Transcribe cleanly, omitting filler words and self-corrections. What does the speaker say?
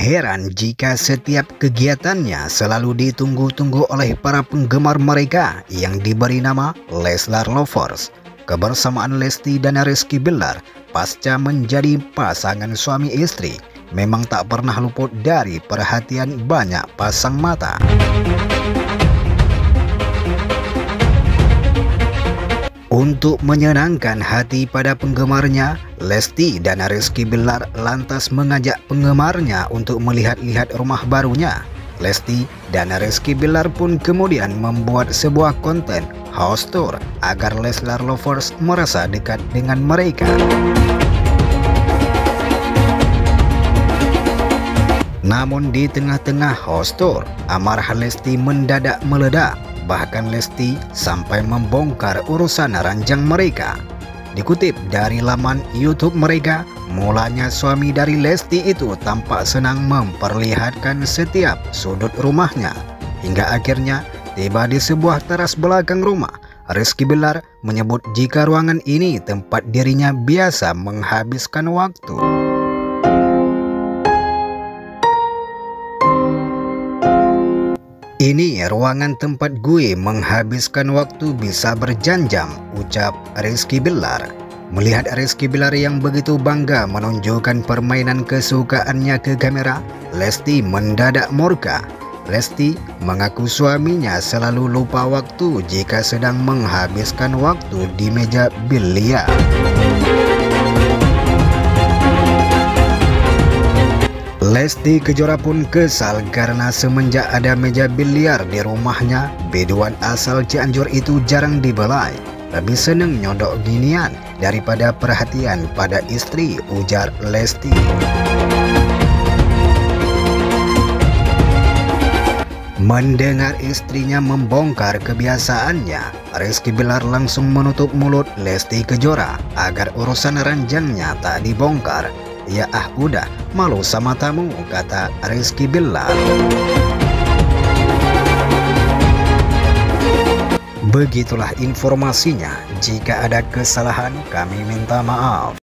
heran jika setiap kegiatannya selalu ditunggu-tunggu oleh para penggemar mereka yang diberi nama Leslar Lovers. Kebersamaan Lesti dan Rizky Bilar pasca menjadi pasangan suami istri memang tak pernah luput dari perhatian banyak pasang mata. Untuk menyenangkan hati pada penggemarnya, Lesti dan Rizky Bilar lantas mengajak penggemarnya untuk melihat-lihat rumah barunya. Lesti dan Rizky Bilar pun kemudian membuat sebuah konten house tour agar Leslar Lovers merasa dekat dengan mereka. Namun di tengah-tengah house tour, amarah Lesti mendadak meledak. Bahkan Lesti sampai membongkar urusan ranjang mereka. Dikutip dari laman YouTube mereka, mulanya suami dari Lesti itu tampak senang memperlihatkan setiap sudut rumahnya. Hingga akhirnya tiba di sebuah teras belakang rumah. Rizky Bilar menyebut jika ruangan ini tempat dirinya biasa menghabiskan waktu. "Ini ruangan tempat gue menghabiskan waktu bisa berjam-jam," ucap Rizky Bilar. Melihat Rizky Bilar yang begitu bangga menunjukkan permainan kesukaannya ke kamera, Lesti mendadak murka. Lesti mengaku suaminya selalu lupa waktu jika sedang menghabiskan waktu di meja biliar. Lesti Kejora pun kesal karena semenjak ada meja biliar di rumahnya, biduan asal Cianjur itu jarang dibelai. Lebih seneng nyodok ginian daripada perhatian pada istri, ujar Lesti. Mendengar istrinya membongkar kebiasaannya, Rizky Bilar langsung menutup mulut Lesti Kejora agar urusan ranjangnya tak dibongkar. "Ya udah, malu sama tamu," kata Rizky Bilar. Begitulah informasinya. Jika ada kesalahan, kami minta maaf.